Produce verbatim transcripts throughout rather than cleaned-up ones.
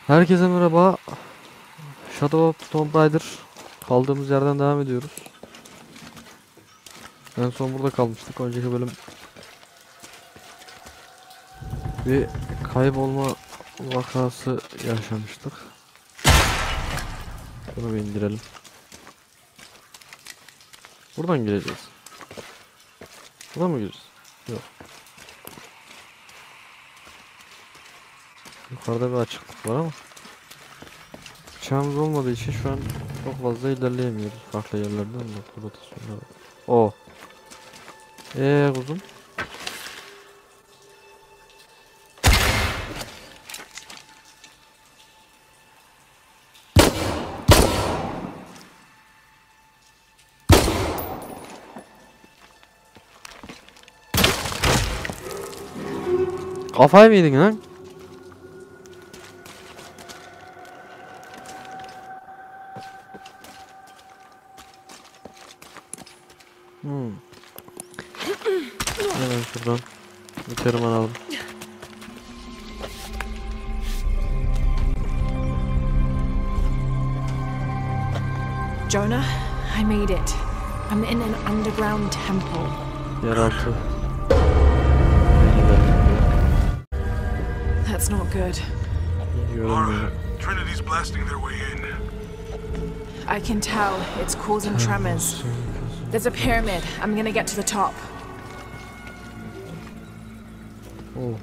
Herkese merhaba. Shadow of Tomb Raider kaldığımız yerden devam ediyoruz. En son burada kalmıştık. Önceki bölüm bir kaybolma vakası yaşamıştık. Bunu bir indirelim. Buradan gireceğiz. Buradan mı gireceğiz? Yok. Yukarıda bir açıklık var ama bıçağımız olmadığı için şu an çok fazla ilerleyemiyoruz farklı yerlerden de rotasyonlar. O. Eee kuzum. Kafayı mı yedin lan? Hmm. Hemen şuradan bir tırman alalım. Jonah, I made it. I'm in an underground temple. Yeraltı. That's not good. Görünmüyor. Trinity's blasting their way in. I can tell it's causing tremors. There's a pyramid. I'm gonna get to the top. Oh.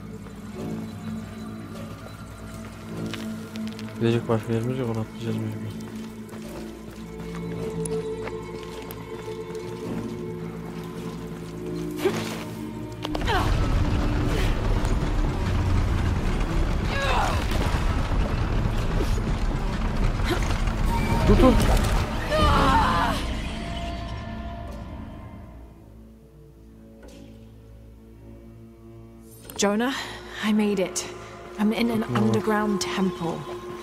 Gidecek başka yerimiz yok, onu atlayacağız mecbur. Tutun. Jonah, I made it. I'm in an underground temple.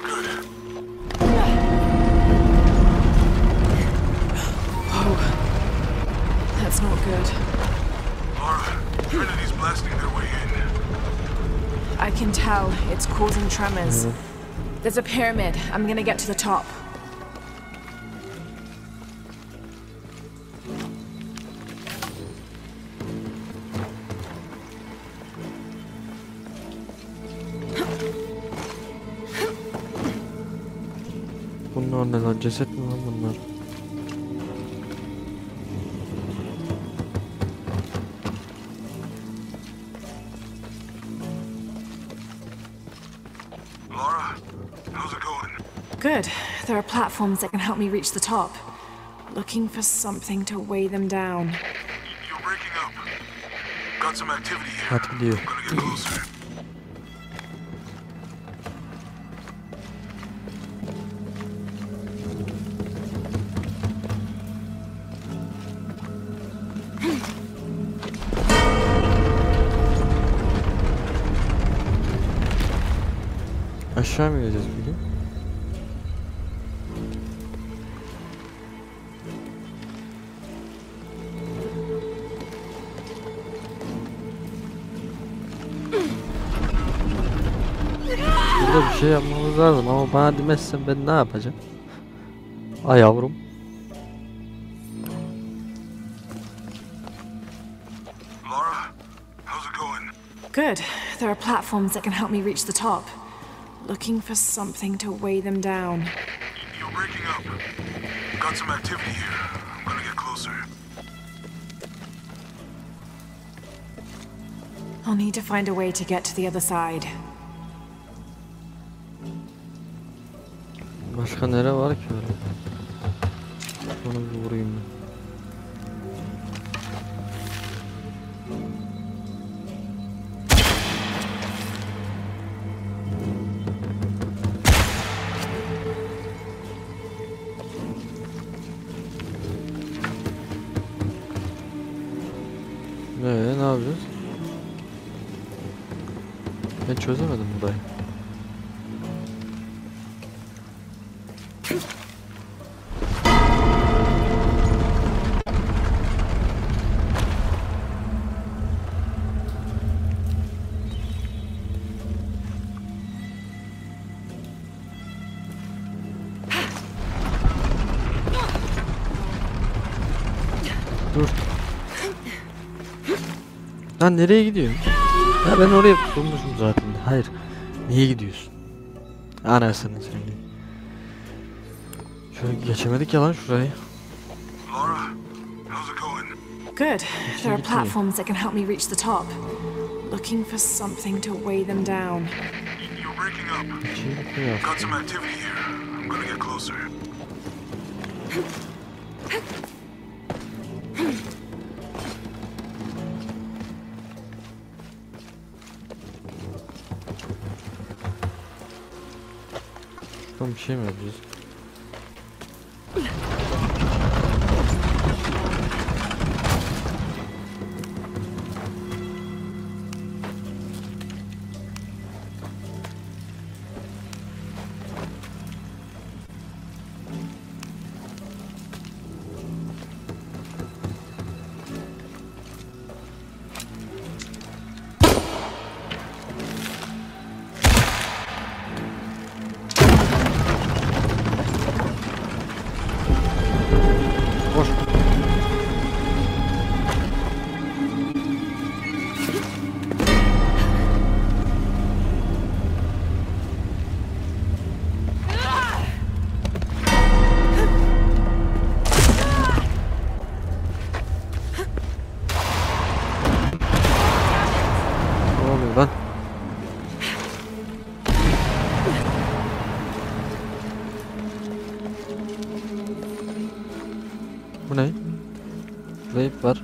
Oh, that's not good. Laura, Trinity's blasting their way in. I can tell it's causing tremors. There's a pyramid. I'm gonna get to the top. Bunlar ne lan? Ceset mi lan bunlar? Laura, how's it going? Good. There are platforms that can help me reach the top. Looking for something to weigh them down. You're breaking up. Got some activity here. Hadi gidiyor. I'm gonna get closer. Aşağı mı gideceğiz peki? Burada bir şey yapmamız lazım ama bana demezsen ben ne yapacağım? Ay yavrum. Laura, how's it going? Good. There are platforms that can help me reach the top. Looking for something to weigh them down. You're breaking up. Got some activity here. I'm gonna get closer. I'll need to find a way to get to the other side. Başka nere var ki öyle? Onu bir vurayım ben. Ee, ne yapacağız? Ben çözemedim burayı. Dur. Lan nereye gidiyorsun? Ya ben oraya tutulmuşum zaten. Hayır. Niye gidiyorsun? Anasını söyleyeyim. Şöyle geçemedik ya lan şurayı. Laura, how's it going? Good. There are Gitmiyor. platforms that can help me reach the top. Looking for something to weigh them down. You're breaking up. Bir şey yapıyor. Got some activity here. I'm gonna get closer. Şuradan bir şey mi yapacağız? Koş. Ne oluyor lan? Bu ne? Vape var.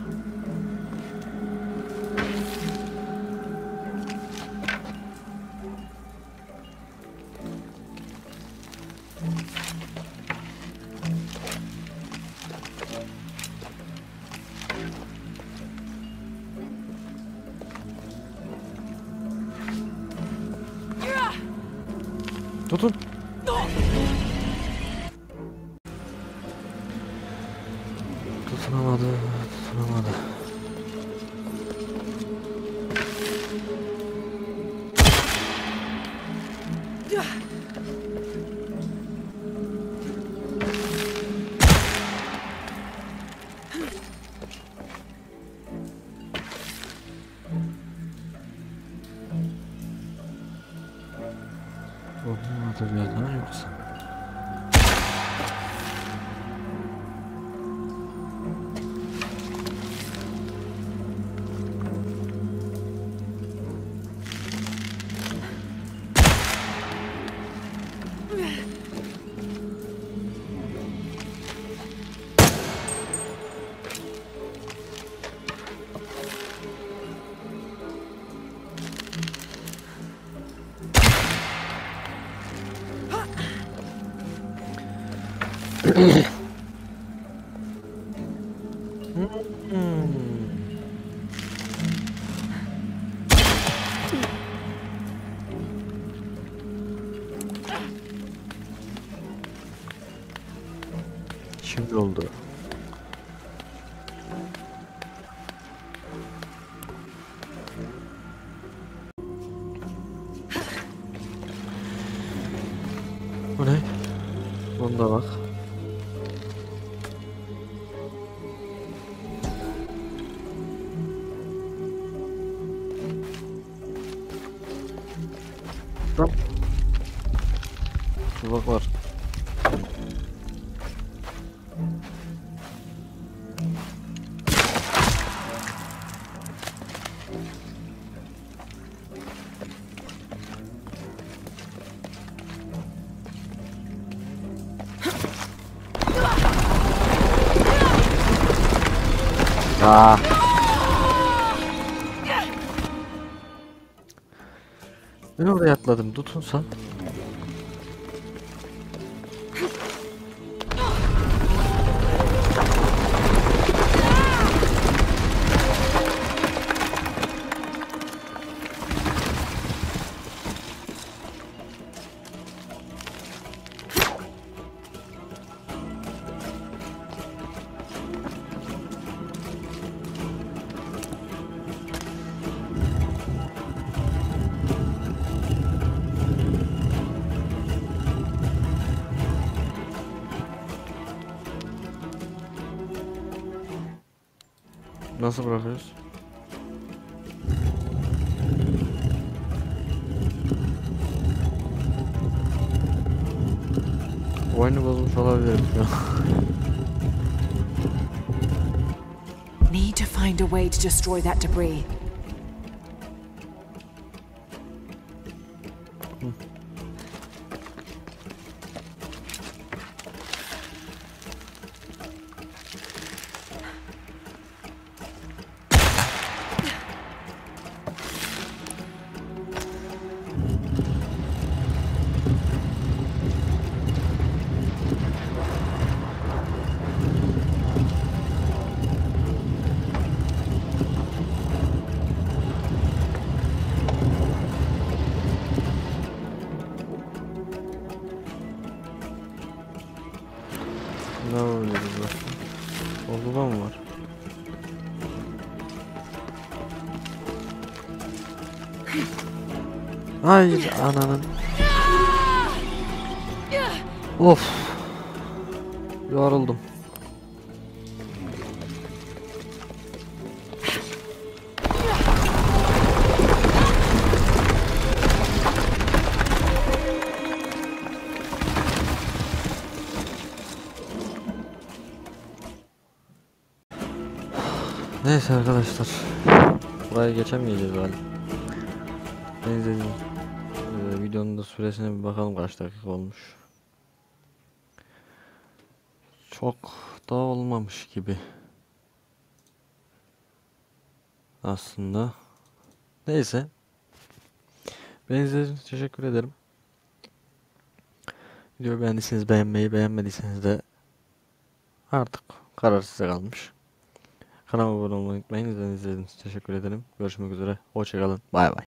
Tutun. Tutunamadı, tutunamadı. Olmadı bir yerden yoksa. Şimdi oldu. Bu ne? Onda bak. Tamam. Tuzak var. Aa. Ben oraya atladım. Tutun sen. Nasıl bırakıyoruz? Oyunu bozmuş olabilirim şu an. Need to find a way to destroy that debris. Ne yapabiliriz başka? Solda mı var? Hayır ananın. Of. Yoruldum. Neyse arkadaşlar. Buraya geçemeyeceğiz galiba. Neyse. Ee, videonun da süresine bir bakalım kaç dakika olmuş. Çok da olmamış gibi. Aslında. Neyse. Beni izlediğiniz için teşekkür ederim. Videoyu beğendiyseniz beğenmeyi, beğenmediyseniz de artık karar size kalmış. Kanalıma abone olmayı unutmayın. İzlediğiniz için teşekkür ederim. Görüşmek üzere. Hoşça kalın. Bay bay.